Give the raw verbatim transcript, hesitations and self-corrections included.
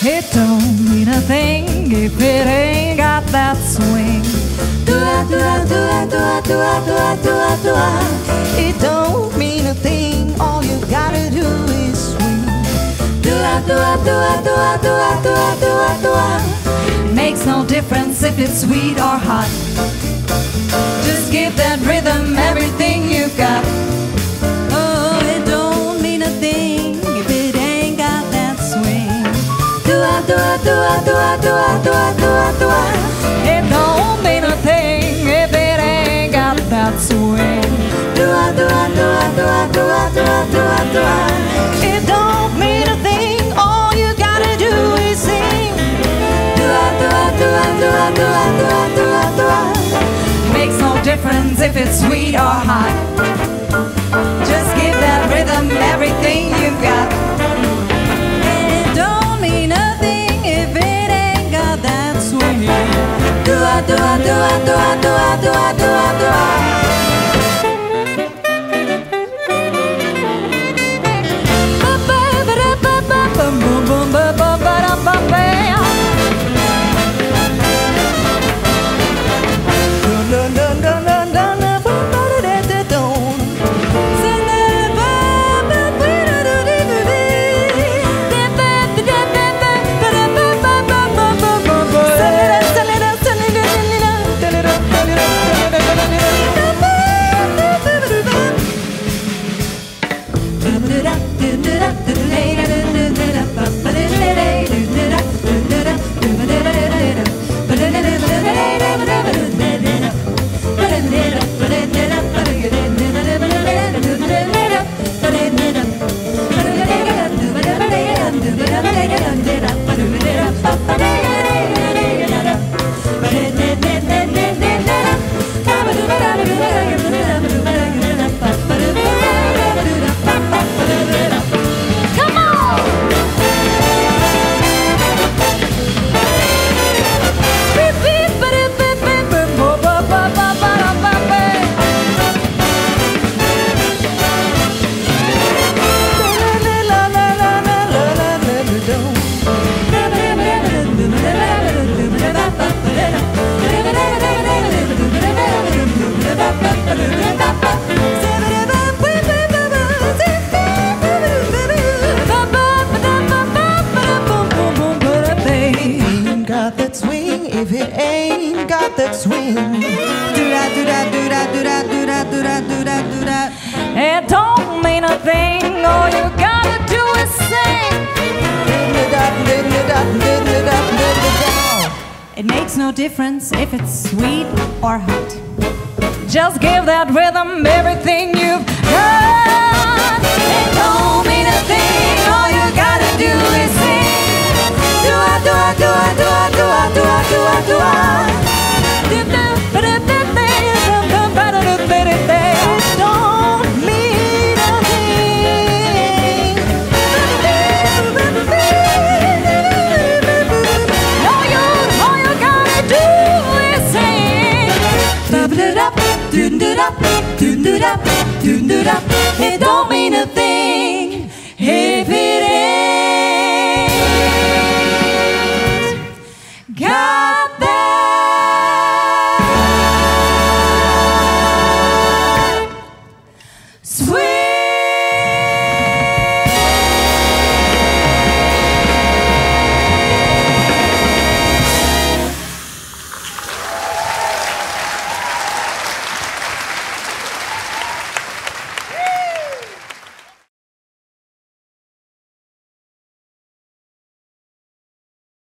It don't mean a thing if it ain't got that swing. Do-a, do-a, do-a, do-a, do-a, do-a, do-a, do-a. It don't mean a thing, all you gotta do is swing. Do-a, do-a, do-a, do-a, do-a, do-a, do-a, do-a. Makes no difference if it's sweet or hot. Just give that rhythm everything you've got. Oh, it don't mean a thing if it ain't got that swing. Do-a, do-a, do-a, do-a, do-a, do-a, do-a, do-a. It don't mean a thing if it ain't got that swing. Do-a, do-a, do-a, do-a, do-a, do-a, do-a, do-a. It don't mean a thing, all you gotta do is sing. Do-a, do-a, do-a, do-a, do-a, do-a, do-a, do-a. Makes no difference if it's sweet or hot. Just give that rhythm everything you've got. It don't mean nothing if it ain't got that swing. Do-a, do-a, do-a, do-a, do-a, do-a, do-a, do-a. If it ain't got that swing, do-da, do-da, do-da, do-da, do-da, do-da, do-da, do-da. It don't mean a thing, all you gotta do is sing. It makes no difference if it's sweet or hot. Just give that rhythm everything you've got. It don't mean a thing, all you gotta do is sing. Do-a, do-a, do-a, do-a, do-a, do-a, do-a, do-a. It don't mean a thing. All you, all you gotta do is sing. It don't mean a thing if it ain't God.